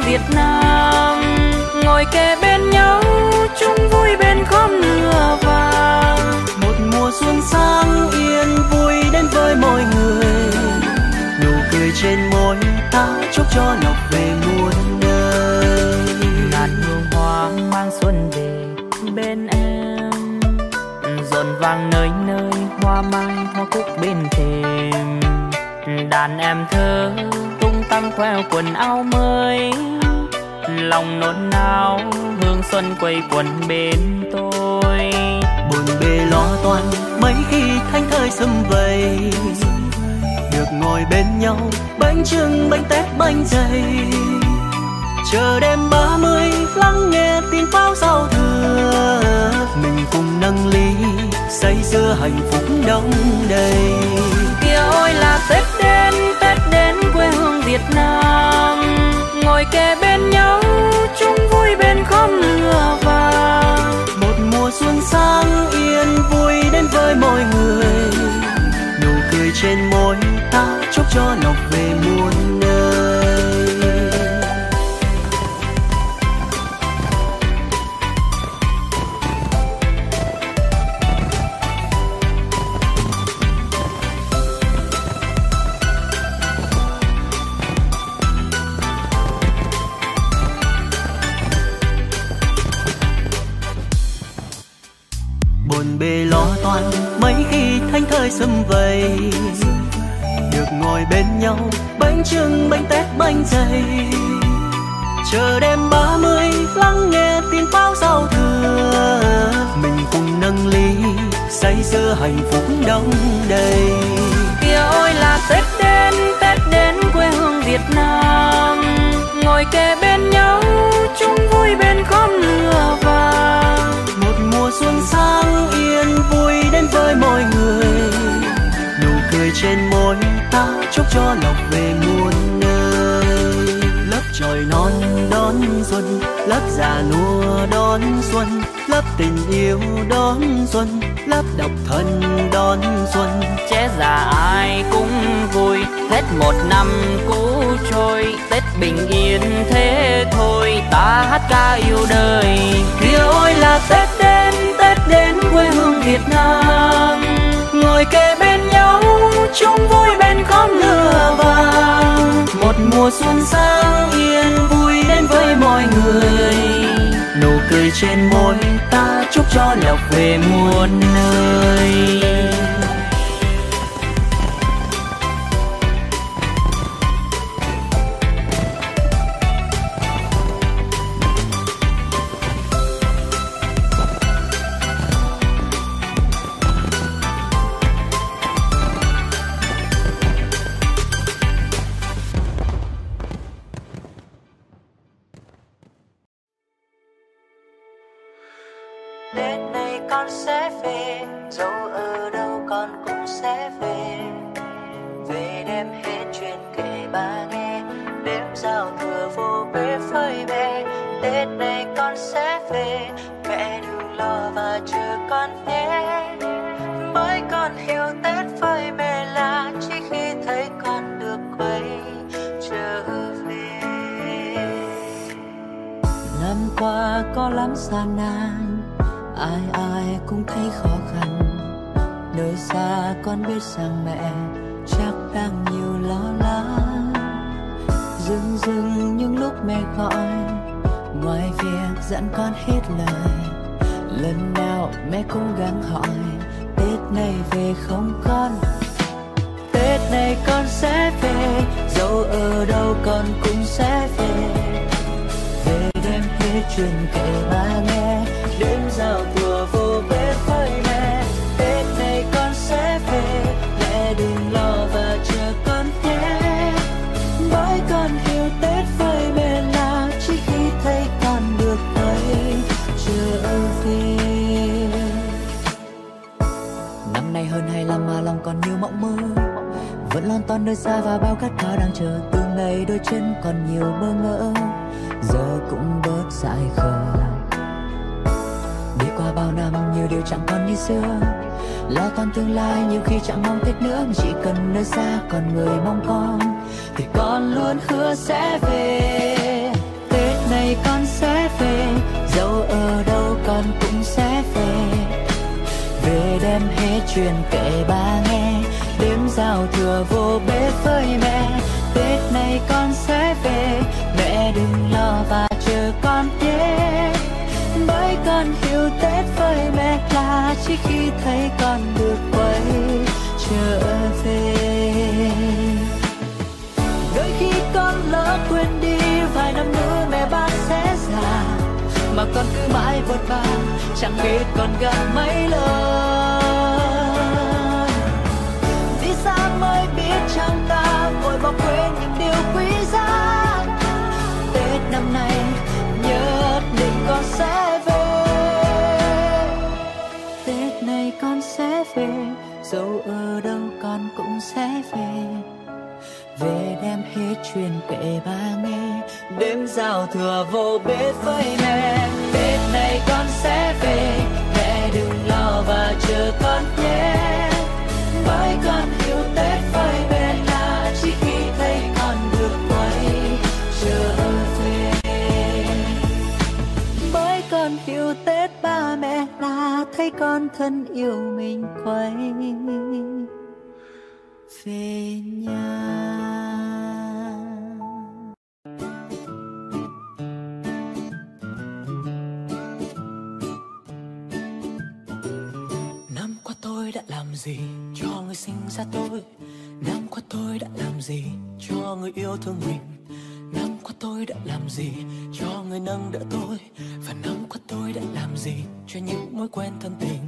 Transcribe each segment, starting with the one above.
Việt Nam. Ngồi kề bên nhau chung vui bên khóm lửa vàng. Một mùa xuân sang yên vui đến với mọi người. Nụ cười trên môi ta chúc cho lộc về muôn nơi. Ngàn hương hoa mang xuân về bên em. Rộn vàng nơi nơi hoa mai hoa cúc bên thềm. Đàn em thơ tung tăng khoe quần áo mới. Lòng nôn nao hương xuân quây quần bên tôi. Bồn bề lo toan mấy khi thanh thơi sum vầy. Được ngồi bên nhau bánh chưng bánh tét bánh dày. Chờ đêm 30 lắng nghe tin pháo giao thừa. Mình cùng nâng ly say sưa hạnh phúc đong đầy. Kìa ôi là Tết đến quê hương Việt Nam. Ngồi kề bên nhau chung vui bên khóm lửa vàng. Một mùa xuân sang yên vui đến với mọi người. Nụ cười trên môi ta chúc cho lộc về muôn nơi. Bồn bề lo toan mấy khi thanh thơi sum vầy. Được ngồi bên nhau bánh chưng bánh tét bánh dày. Chờ đêm 30 lắng nghe tin pháo giao thừa. Mình cùng nâng ly say sưa hạnh phúc đong đầy. Kìa ôi là Tết đến quê hương Việt Nam. Ngồi kề bên nhau chung vui bên khóm lửa vàng. Một mùa xuân sang yên vui đến với mọi người. Nụ cười trên môi ta chúc cho lộc về muôn nơi. Lớp chồi non đón xuân, lớp già nua đón xuân. Lớp tình yêu đón xuân, lớp độc thân đón xuân. Trẻ già ai cũng vui, hết một năm cũ trôi. Tết bình yên thế thôi, ta hát ca yêu đời. Kìa ôi là Tết đến quê hương Việt Nam. Ngồi kề bên nhau chung vui bên khóm lửa vàng. Một mùa xuân sang yên vui đến với mọi người. Nụ cười trên môi ta chúc cho lộc về muôn nơi. Tết này con sẽ về, dẫu ở đâu con cũng sẽ về. Về đem hết chuyện kể ba nghe, đêm giao thừa vô bể phơi bè. Tết này con sẽ về, mẹ đừng lo và chờ con nhé. Bởi con hiểu Tết với mẹ là chỉ khi thấy con được quay trở về. Năm qua có lắm gian nan, ai ai cũng thấy khó khăn. Nơi xa con biết rằng mẹ chắc đang nhiều lo lắng. Dưng dưng những lúc mẹ gọi, ngoài việc dặn con hết lời, lần nào mẹ cũng gắng hỏi Tết này về không con. Tết này con sẽ về, dẫu ở đâu con cũng sẽ về. Về đem hết chuyện kể ba nghe, đêm giao thừa vô bếp với mẹ. Tết này con sẽ về, mẹ đừng lo và chờ con nhé. Bởi con hiểu Tết với mẹ là chỉ khi thấy con được quay trở về. Năm nay hơn 25 mà lòng còn nhiều mộng mơ, vẫn lon ton nơi xa và bao khát khao đang chờ. Từ ngày đôi chân còn nhiều bơ ngỡ, giờ cũng bớt dại khờ. Đi qua bao năm nhiều điều chẳng còn như xưa, lo toan tương lai nhiều khi chẳng mong Tết nữa. Mà chỉ cần nơi xa còn người mong con, thì con luôn hứa sẽ về. này con sẽ về, dẫu ở đâu con cũng sẽ về. Về đem hết chuyện kể ba nghe, đêm giao thừa vô bếp với mẹ. Tết này con sẽ về, mẹ đừng lo và chờ con nhé. Bởi con hiểu Tết với mẹ là chỉ khi thấy con được quay trở về. Đôi khi con lỡ quên đi, vài năm nữa mẹ ba sẽ già, mà con cứ mãi vội vã, chẳng biết con gặp mấy lần. Vì sao mới biết chăng ta vội bỏ quên những điều quý giá. Tết năm nay nhất định con sẽ về. Tết này con sẽ về, dẫu ở đâu con cũng sẽ về. Về đem hết chuyện kể ba nghe, đêm giao thừa vô bếp với mẹ. Tết này con sẽ về, mẹ đừng lo và chờ con nhé. Bởi con hiểu Tết với mẹ là chỉ khi thấy con được quay trở về. Bởi con hiểu Tết ba mẹ là thấy con thân yêu mình quay về nhà. Năm qua tôi đã làm gì cho người sinh ra tôi? Năm qua tôi đã làm gì cho người yêu thương mình? Năm qua tôi đã làm gì cho người nâng đỡ tôi? Và năm qua tôi đã làm gì cho những mối quen thân tình?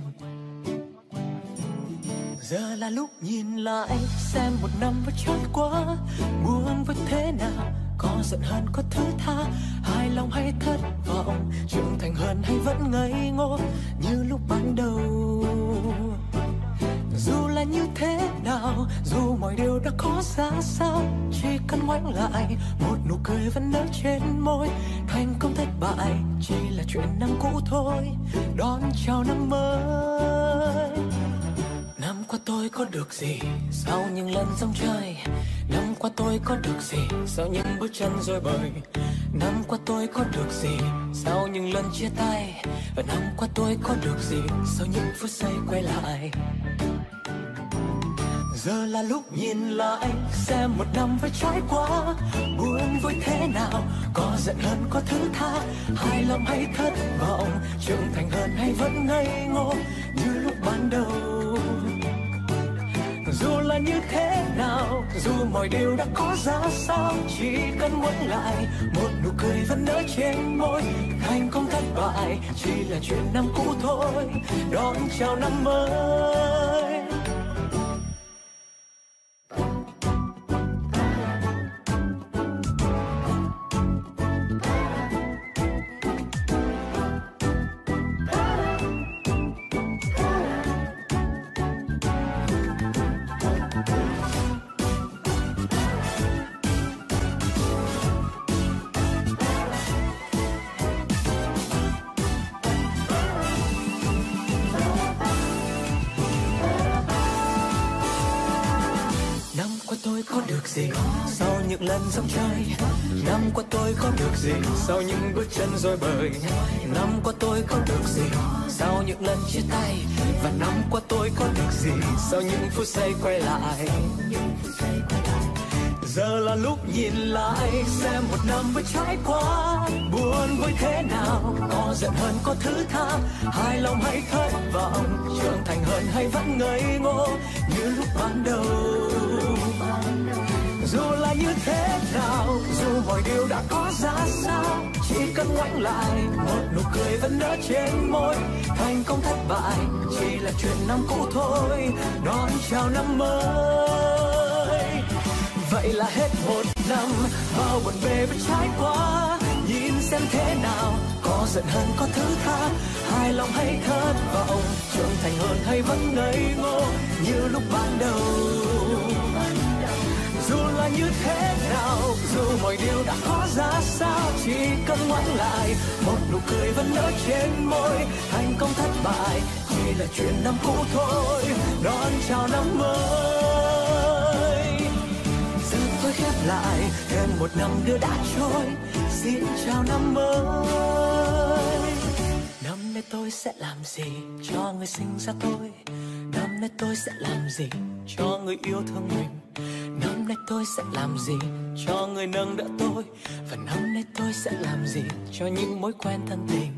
Giờ là lúc nhìn lại xem một năm vừa trôi qua, buồn với thế nào, có giận hơn có thứ tha, hài lòng hay thất vọng, trưởng thành hơn hay vẫn ngây ngô như lúc ban đầu. Dù là như thế nào, dù mọi điều đã có ra sao, chỉ cần ngoảnh lại một nụ cười vẫn nở trên môi. Thành công thất bại chỉ là chuyện năm cũ thôi, đón chào năm mới. Năm qua tôi có được gì sau những lần sóng trời? Năm qua tôi có được gì sau những bước chân rối bời? Năm qua tôi có được gì sau những lần chia tay? Và năm qua tôi có được gì sau những phút giây quay lại? Giờ là lúc nhìn lại xem một năm vừa trải qua, buồn vui thế nào, có giận hơn có thứ tha, hài lòng hay thất vọng, trưởng thành hơn hay vẫn ngây ngô như lúc ban đầu. Dù là như thế nào, dù mọi điều đã có ra sao, chỉ cần ngoảnh lại một nụ cười vẫn nở trên môi. Thành công thất bại chỉ là chuyện năm cũ thôi, đón chào năm mới. Sau những lần sóng chơi, năm qua tôi có được gì sau những bước chân rối bời? Năm qua tôi có được gì sau những lần chia tay? Và năm qua tôi có được gì sau những phút giây quay lại? Giờ là lúc nhìn lại xem một năm vừa trải qua, buồn vui thế nào, có giận hơn có thứ tha, hài lòng hay thất vọng, trưởng thành hơn hay vẫn ngây ngô như lúc ban đầu. Dù là như thế nào, dù mọi điều đã có ra sao, chỉ cần ngoảnh lại một nụ cười vẫn nở trên môi. Thành công thất bại chỉ là chuyện năm cũ thôi, đón chào năm mới. Vậy là hết một năm, bao buồn bề vẫn trải qua. Nhìn xem thế nào, có giận hơn có thứ tha, hài lòng hay thất vọng, trưởng thành hơn hay vẫn ngây ngô như lúc ban đầu. Dù là như thế nào, dù mọi điều đã có ra sao, chỉ cần ngoảnh lại một nụ cười vẫn nở trên môi. Thành công thất bại chỉ là chuyện năm cũ thôi, đón chào năm mới. Giờ tôi khép lại thêm một năm nữa đã trôi, xin chào năm mới. Năm nay tôi sẽ làm gì cho người sinh ra tôi? Năm nay tôi sẽ làm gì cho người yêu thương mình? Năm nay tôi sẽ làm gì cho người nâng đỡ tôi? Và năm nay tôi sẽ làm gì cho những mối quen thân tình?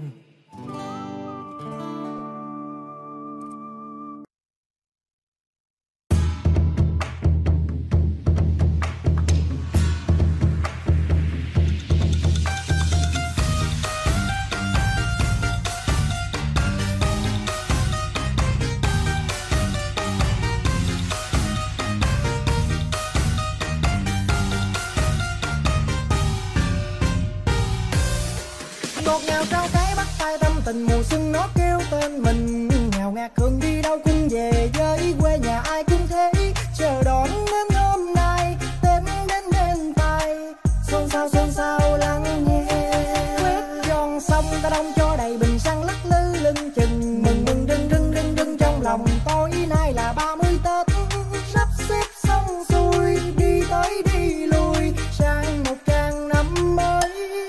Ngọt ngào trao cái bắt tay tâm tình mùa xuân nó kêu tên mình. Ngào ngạt hương đi đâu cũng về với quê nhà ai cũng thế. Chờ đón đến hôm nay Tết đến bên tay. Xôn xao lắng nghe. Quét giòn xong ta đông cho đầy bình xăng lắc lư lưng chừng. Mừng rưng trong lòng tôi nay là 30 Tết. Sắp xếp xong xuôi đi tới đi lui sang một trang năm mới.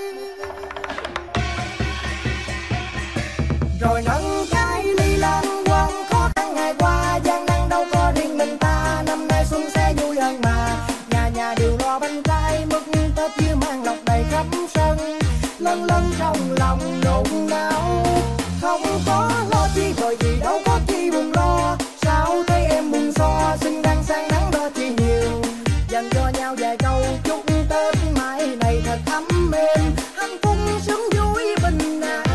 Rồi nâng cái ly lên quên khó khăn ngày qua, gian nan đâu có riêng mình ta. Năm nay xuân sẽ vui hơn mà, nhà nhà đều lo bánh trái mứt Tết như mang lộc đầy khắp sân. Lân trong lòng nôn nao, không có lo chi bởi vì đâu có chi buồn lo. Sao thấy em buồn so, xinh đang sang nắng đo chi nhiều. Dành cho nhau vài câu chúc Tết mai này thật ấm êm, hạnh phúc sớm vui bình an.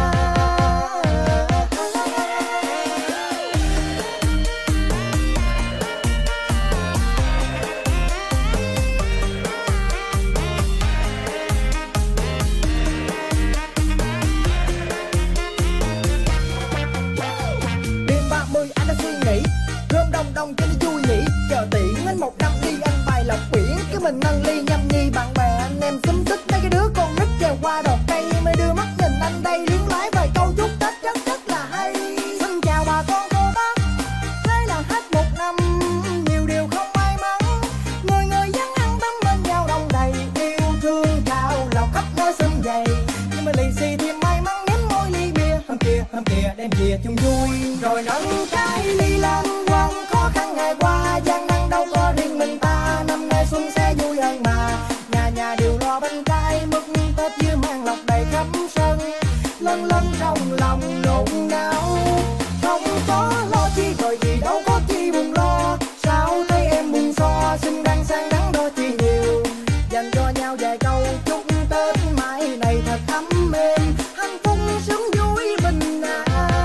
Đông cho nó vui nhỉ, chờ tiện đến một năm đi ăn bài lọc biển. Cái mình nâng ly nhâm nhi bạn bè anh em xúm xích mấy cái đứa con nít trèo qua đọt cây. Mới đưa mắt nhìn anh đây liếng lái vài câu chúc Tết rất là hay. Xin chào bà con cô bác, thế là hết một năm nhiều điều không may mắn. Người người vẫn ăn tấm bên nhau đông đầy, yêu thương chào lọc khắp nơi xum vầy. Nhưng mà lì xì thêm may mắn nếm môi ly bia, hôm kia đem về chung vui. Rồi nâng cái ly lên quên khó khăn ngày qua, gian nan đâu có riêng mình ta. Năm nay xuân sẽ vui hơn mà, nhà nhà đều lo bánh trái mứt Tết như mang lộc đầy khắp sân. Lân trong lòng nôn nao, không có lo chi bởi vì đâu có chi buồn lo. Sao thấy em buồn so, xinh đang sang nắng đo chi nhiều. Dành cho nhau vài câu chúc Tết mai này thật ấm êm, hạnh phúc sớm vui bình an.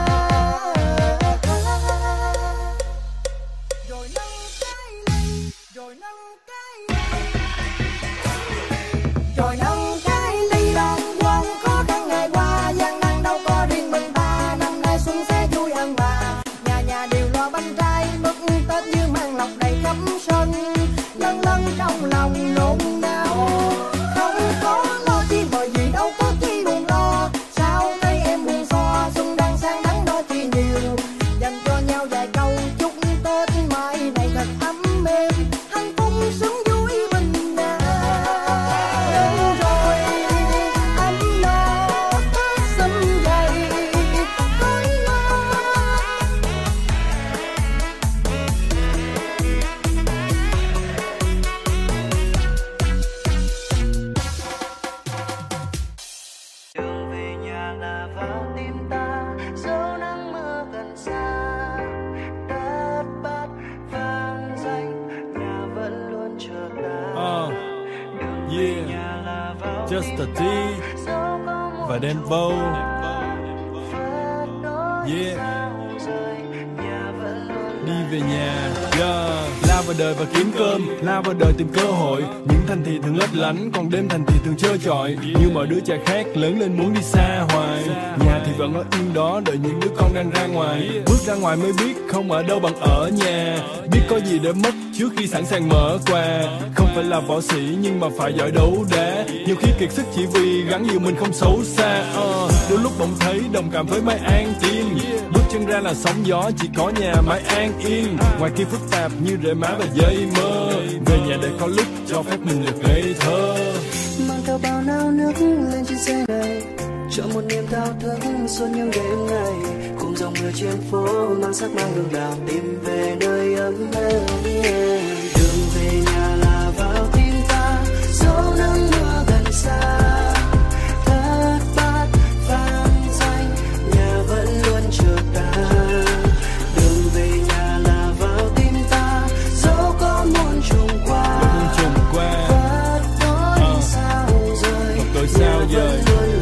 Rồi nâng cái ly, rồi nâng cái ly lên quên khó khăn ngày qua, gian nan đâu có riêng mình ta. Năm nay xuân sẽ vui hơn mà, nhà nhà đều lo bánh trái mứt Tết như mang lộc đầy khắp sân. Lân trong lòng nôn nao, không có lo chi bởi vì đâu có chi buồn lo. Sao thấy em buồn so, xuân đang sang nắng đo chi nhiều. Dành cho nhau vài câu chúc Tết mai này thật ấm êm, hạnh phúc sớm vui bình an. Đúng rồi anh lo Tết xum vầy hối lo. Đường về nhà là vào tim ta, dẫu nắng mưa gần xa. Đất bát vang danh, nhà vẫn luôn chờ ta. Đường về nhà là vào Just a tim T ta, dẫu có một và chút Denvo. phật nỗi Yeah. sao rời, nhà vẫn luôn Đi là về nhà, la vào đời và kiếm cơm, la vào đời tìm cơ hội. Những thành thị thường lấp lánh, còn đêm thành thị thường trơ trọi. Như mọi đứa trẻ khác lớn lên muốn đi xa hoài, nhà thì vẫn ở yên đó đợi những đứa con đang ra ngoài. Bước ra ngoài mới biết không ở đâu bằng ở nhà, biết có gì để mất trước khi sẵn sàng mở quà. Không phải là võ sĩ nhưng mà phải giỏi đấu đá, nhiều khi kiệt sức chỉ vì gắn nhiều mình không xấu xa. Đôi lúc bỗng thấy đồng cảm với mái an tim, bước chân ra là sóng gió chỉ có nhà mái an yên. Ngoài kia phức tạp như rễ má và dây mơ, về nhà để có lúc cho phép mình được ngây thơ. theo bao nao nước lên trên xe này, cho một niềm thao thức suốt những đêm ngày, cùng dòng mưa trên phố mang sắc mang hương đào tìm về nơi ấm êm. Đường về nhà là vào tim ta, dẫu nắng mưa gần xa, thất bát vang danh nhà vẫn luôn chờ ta. Đường về nhà là vào tim ta, dẫu có muôn trùng qua, tội sao giờ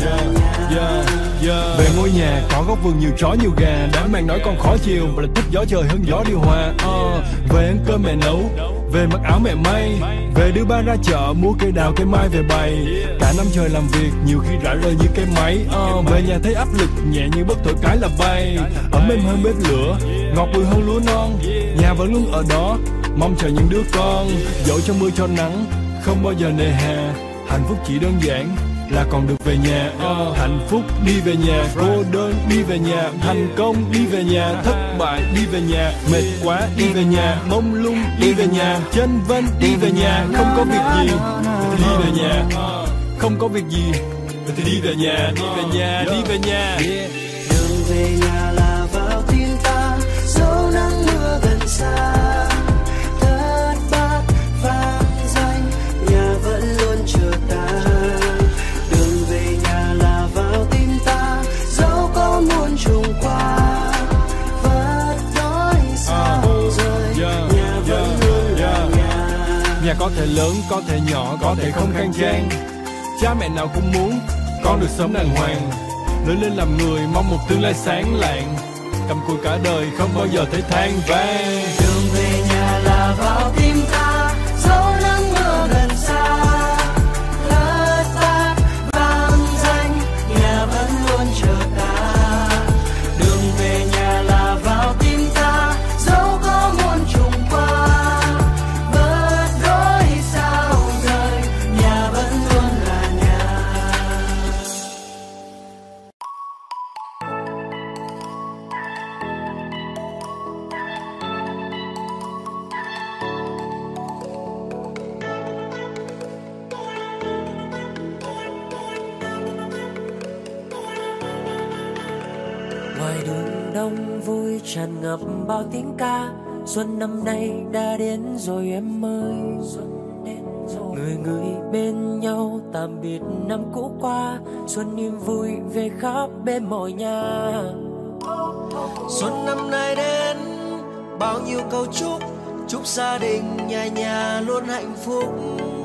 về ngôi nhà có góc vườn nhiều chó nhiều gà, đám mang nói con khó chiều và là thích gió trời hơn gió điều hòa. Về ăn cơm mẹ nấu, về mặc áo mẹ may, về đưa ba ra chợ mua cây đào cây mai về bày. Cả năm trời làm việc nhiều khi rã rời như cái máy. Về nhà thấy áp lực nhẹ như bất thổi cái là bay, ấm êm hơn bếp lửa, ngọt bùi hơn lúa non. Nhà vẫn luôn ở đó mong chờ những đứa con, dẫu cho mưa cho nắng không bao giờ nề hà. Hạnh phúc chỉ đơn giản là còn được về nhà. Hạnh phúc đi về nhà, cô đơn đi về nhà, thành công đi về nhà, thất bại đi về nhà, mệt quá đi về nhà, mông lung đi về nhà, chênh vênh đi về nhà. Không có việc gì thì đi về nhà, không có việc gì thì đi về nhà, đi về nhà, đi về nhà. Đường về nhà là vào tim ta, dẫu nắng mưa gần xa, thất bát vang danh nhà vẫn luôn chờ ta. Đường về nhà là vào tim ta, dẫu có muôn trùng qua, vất nói sao rời, nhà vẫn luôn là nhà. Nhà có thể lớn, có thể nhỏ, có thể không khang trang, cha mẹ nào cũng muốn con được sống đàng hoàng. Lớn lên làm người mong một tương lai sáng lạng, cầm cùi cả đời không bao giờ thấy than vang. Đường về nhà là vào tim ta, dẫu nắng mưa gần xa, thất bát vang danh nhà vẫn luôn chờ ta. Đường về nhà là vào tim ta, dẫu có muôn trùng qua, vất đôi sao rời, nhà vẫn luôn là nhà. Ngoài đường đông vui tràn ngập bao tiếng ca, xuân năm nay đã đến rồi em ơi. Người người bên nhau tạm biệt năm cũ qua, xuân niềm vui về khắp bên mọi nhà. Xuân năm nay đến bao nhiêu câu chúc gia đình nhà nhà luôn hạnh phúc.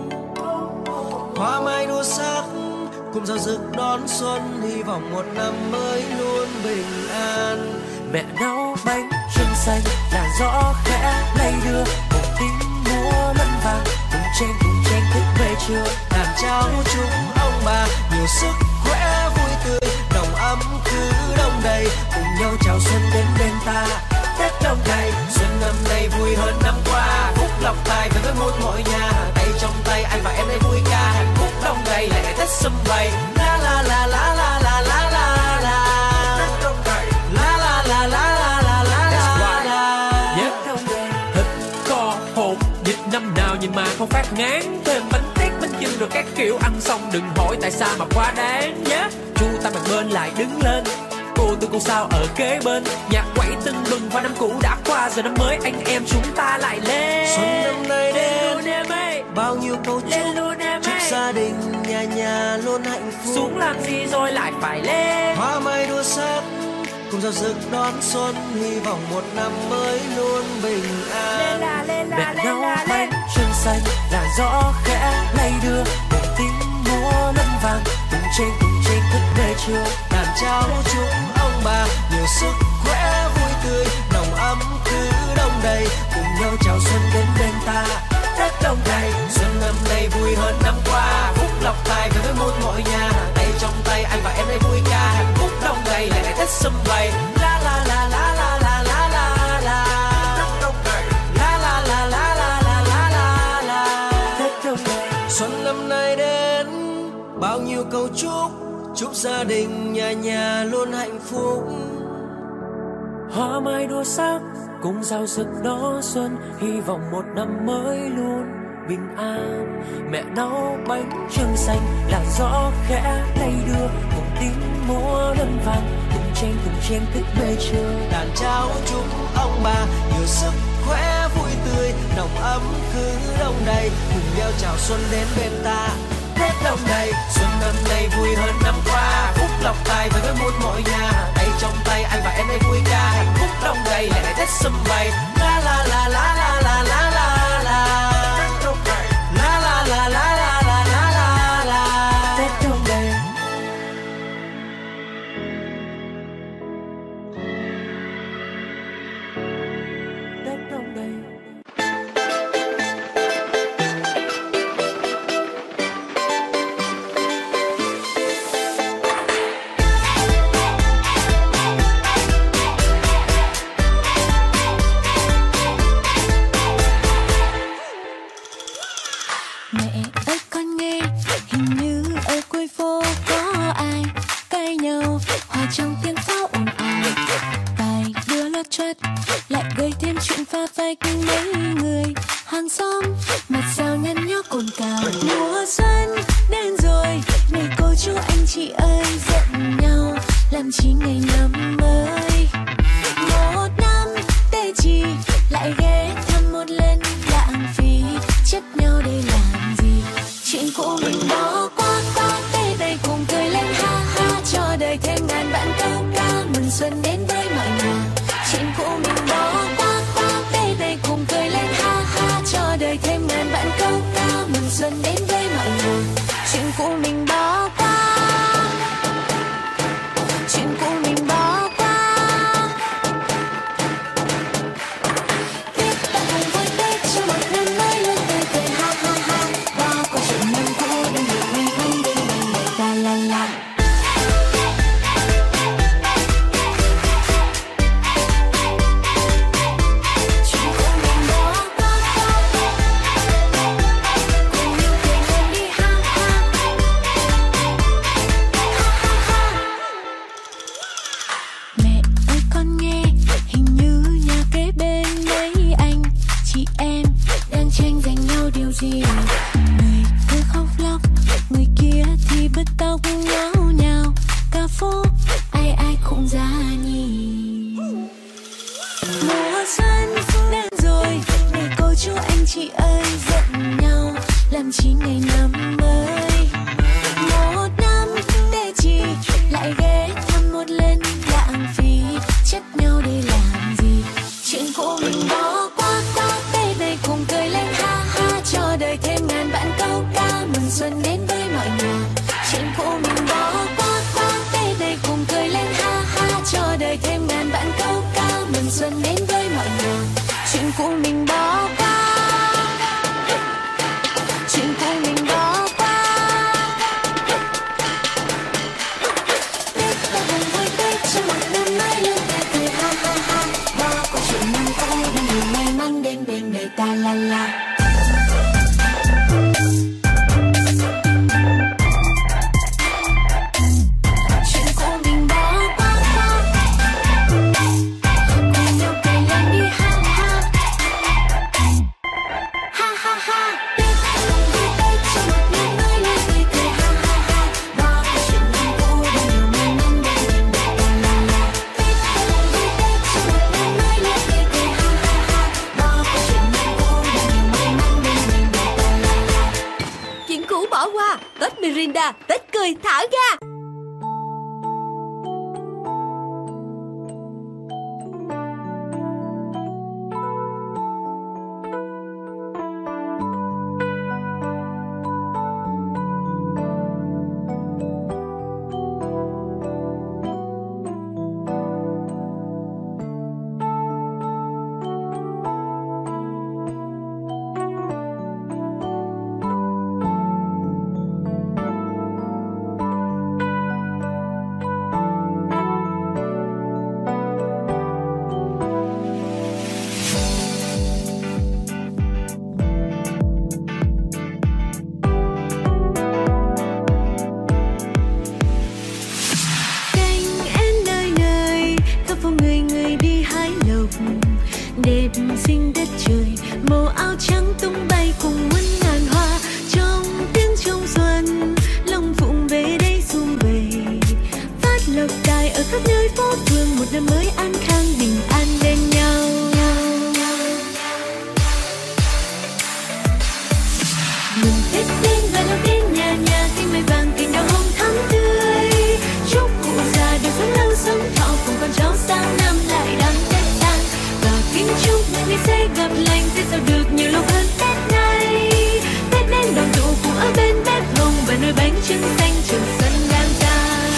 Hoa mai đua sắc cùng giao rực đón xuân, hy vọng một năm mới luôn bình an. Mẹ nấu bánh trưng xanh, làn gió khẽ lay đưa, một tiếng múa lân vàng, cùng chen thức về trưa. Làm cháu chúc ông bà nhiều sức khỏe vui tươi, nồng ấm cứ đông đầy, cùng nhau chào xuân đến bên ta. Tết đông đầy, xuân năm nay vui hơn năm qua, phúc lộc tài về với một mọi nhà, tay trong tay anh và em đây vui ca, hạnh phúc đông đầy lễ Tết sum vầy. La la la la la la la la la. Tết đông đầy. La la la la la la la la la. Tết đông đầy. Thịt kho hột vịt năm nào nhìn mà không phát ngán, thêm bánh tét bánh chưng rồi các kiểu, ăn xong đừng hỏi tại sao mà quá đáng nhé. Chu ta mặt bên lại đứng lên, cô tư cô sao ở kế bên, nhạc quẩy tưng bừng và năm cũ đã qua, giờ năm mới anh em chúng ta lại lên. Xuân năm nay đến bao nhiêu câu chúc gia đình nhà nhà luôn hạnh phúc. Xuống làm gì rồi lại phải lên, hoa mai đua sắc cùng giao rực đón xuân, hy vọng một năm mới luôn bình an. Mẹ nấu bánh trưng xanh, làn gió khẽ lay đưa, một tiếng múa lân vàng, cùng trên thức về trưa. Đàn cháu chúc ông bà nhiều sức khỏe vui tươi, nồng ấm cứ đông đầy, cùng nhau chào xuân đến bên ta. Tết đông đầy, xuân năm nay vui hơn năm qua, phúc lộc tài về với một mọi nhà, tay trong tay anh và em đây vui ca, hạnh phúc đông đầy lại Tết sum vầy. La la la la la la la la la. Tết đông đầy. La la la la la la la la la. Tết đông đầy. Xuân năm nay đến bao nhiêu câu chúc gia đình nhà nhà luôn hạnh phúc. Hoa mai đua sắc cùng giao rực đón xuân, hy vọng một năm mới luôn bình an. Mẹ nấu bánh trưng xanh là gió khẽ lay đưa, cùng tiếng múa lân vang, cùng chen thức bề trời. Đàn cháu chúc ông bà nhiều sức khỏe vui tươi, nồng ấm cứ đông đầy, cùng nhau chào xuân đến bên ta. Tết đông đầy, xuân năm nay vui hơn năm qua, phúc lộc tài về với muôn mọi nhà. Tay trong tay anh và em đây vui ca, hạnh phúc đông đầy lại Tết sum vầy. La la la la la la la la la. La la la la la la la la la. Tết đông đầy. Tết đông đầy. Tết cười thả ga. gặp lành thế sao được nhiều lúc hơn Tết này. Tết đến đoàn tụ cùng ở bên bếp hồng và nồi bánh trưng xanh trường sân đang ra.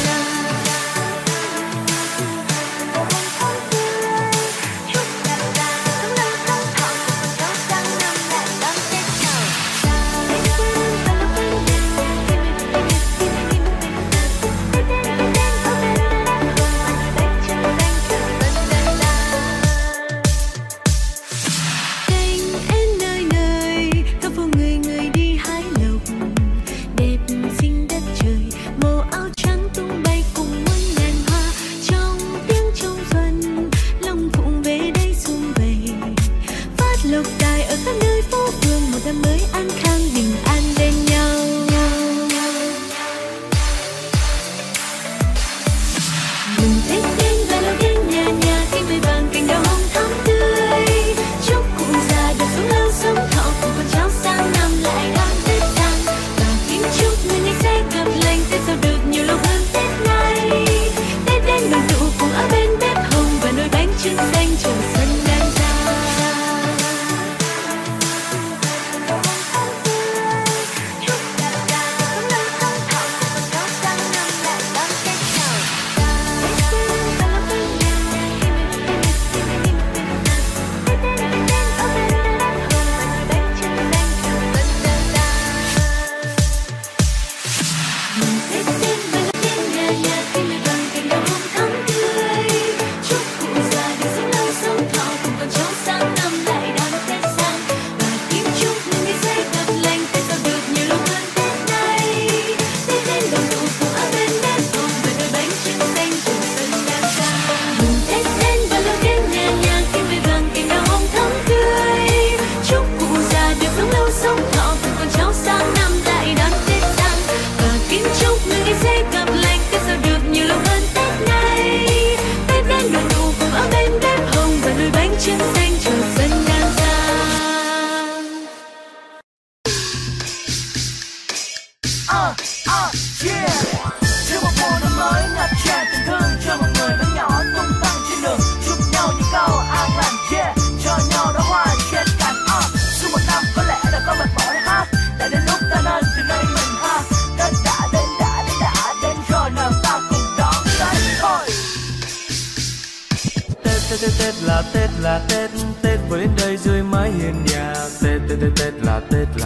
Tết vừa đến đây dưới mái hiên nhà. Tết là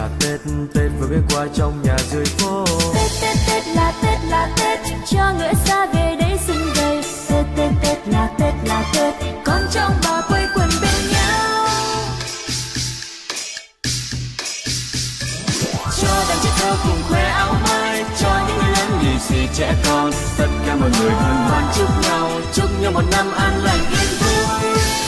Tết vừa ghé qua trong nhà dưới phố. Tết là Tết cho người xa về đây xung vầy. Tết là Tết con trong bà quây quần bên nhau. Cho đàn trẻ thơ cùng khoe áo mới, cho những người lớn lì xì trẻ con, tất cả mọi người hân hoan chúc nhau một năm an lành yên vui.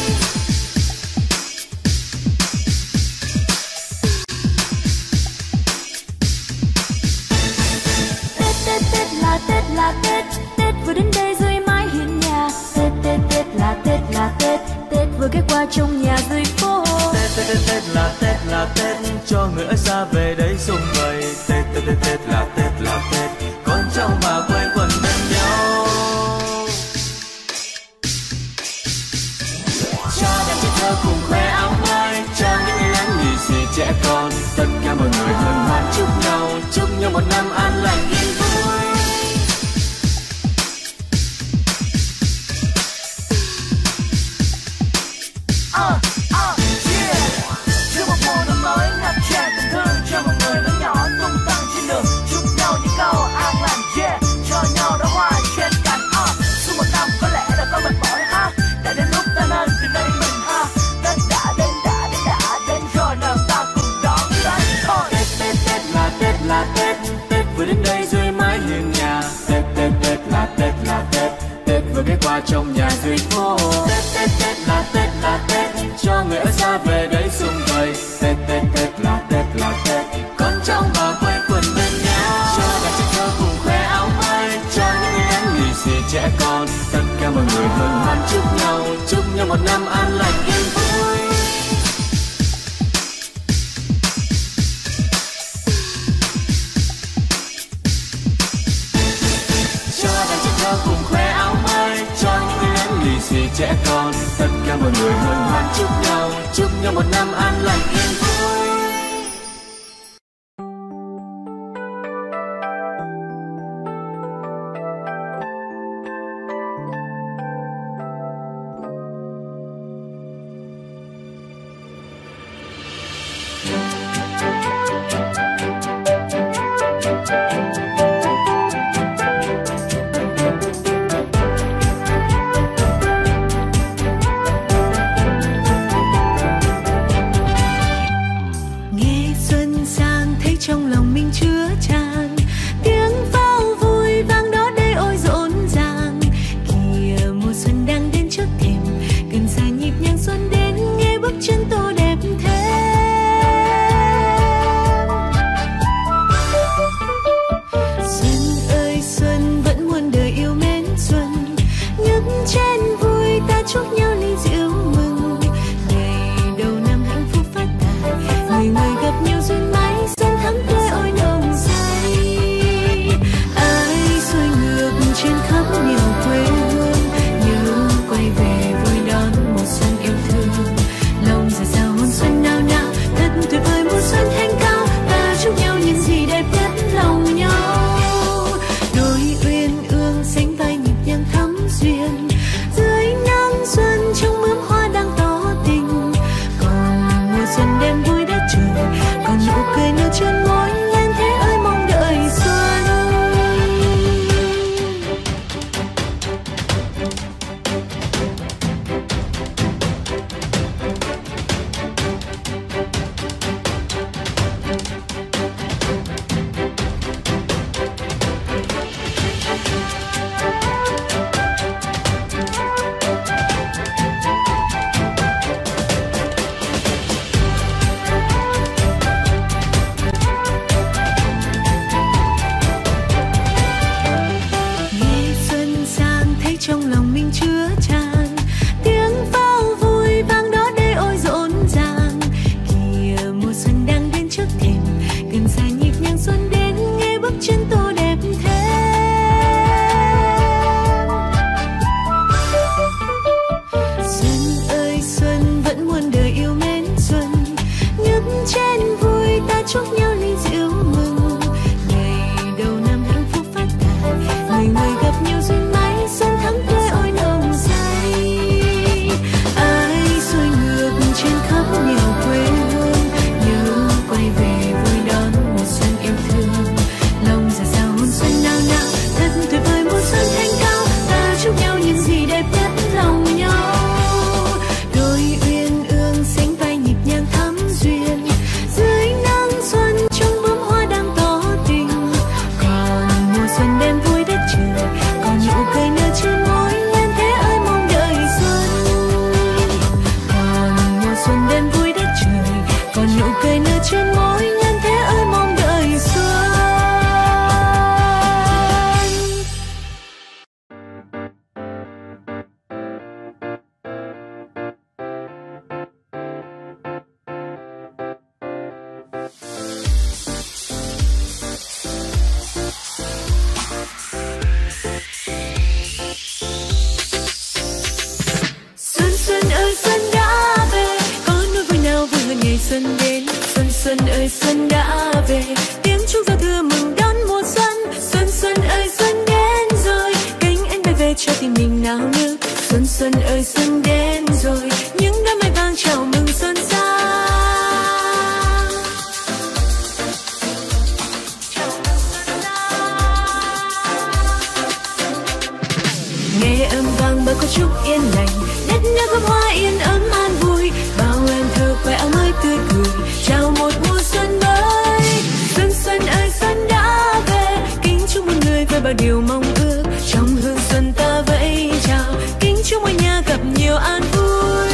Tết vừa đến đây dưới mái hiên nhà. Tết là Tết vừa ghé qua trong nhà dưới phố. Tết là Tết cho người ở xa về đây xung vầy. Tết là Tết con trong bà quây quần bên nhau. Cho đàn trẻ thơ cùng khoe áo mới, cho những người lớn lì xì trẻ con, tất cả mọi người hân hoan chúc nhau một năm an lành yên vui. Chúc một mùa năm mới ngập tràn tình thương cho mọi người lớn nhỏ tung tăng trên đường, chúc nhau những câu an lành, cho nhau đóa hoa trên cành. Suốt một năm có lẽ đã có mệt mỏi ha, đã đến lúc ta nên từ đây mình ha. Tết đã đến rồi nào ta cùng đón Tết thôi. Tết là Tết vừa đến đây dưới mái hiên nhà. Tết là Tết vừa ghé qua trong nhà dưới phố. Tết là Tết cho người ở xa về đây xung vầy. Tết là Tết con trong bà quây quần bên nhau. Cho đàn trẻ thơ cùng khoe áo mới, cho những người lớn lì xì trẻ con, tất cả mọi người hân hoan chúc nhau một năm an lành yên vui. Cho đàn trẻ thơ cùng khoe áo mới, cho những người lớn lì xì trẻ con, tất cả mọi người hân hoan chúc nhau nhau một năm an lành yên vui. Xuân đến, xuân xuân ơi xuân đã về, tiếng chuông giao thừa mừng đón mùa xuân. Xuân xuân ơi xuân đến rồi, cánh anh bay về cho tim mình nao nức. Xuân xuân ơi xuân đến rồi, những đám mây vàng chào mừng xuân sang. Nghe âm vang bao câu chúc yên lành, đất nước gấm hoa yên ấm an vui. Bao em thơ khoe áo mới tươi cười, chào một mùa xuân mới. Xuân xuân ơi xuân đã về, kính chúc mọi người với bao điều mong ước. Trong hương xuân ta vẫy chào, kính chúc mọi nhà gặp nhiều an vui.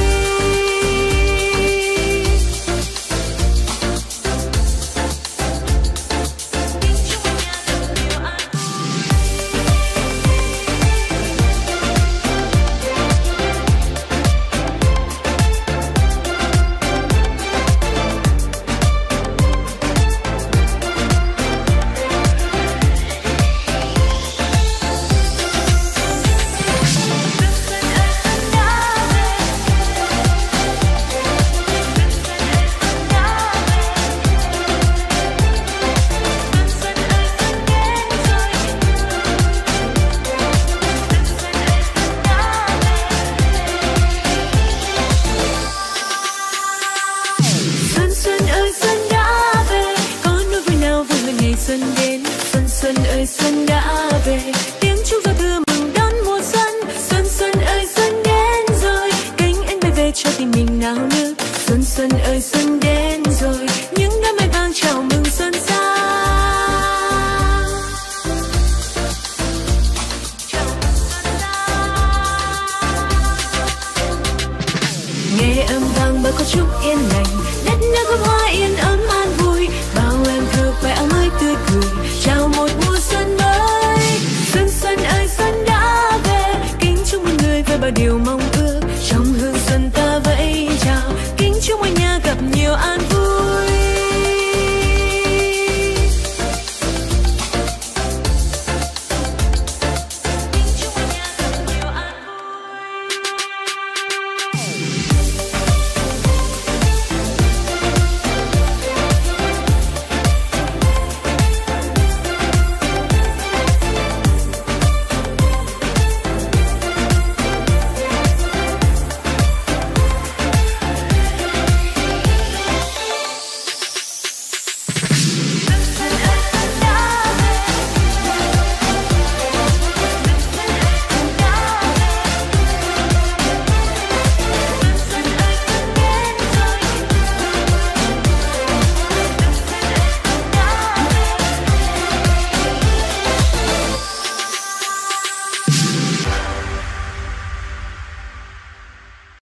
hoa yên ơi.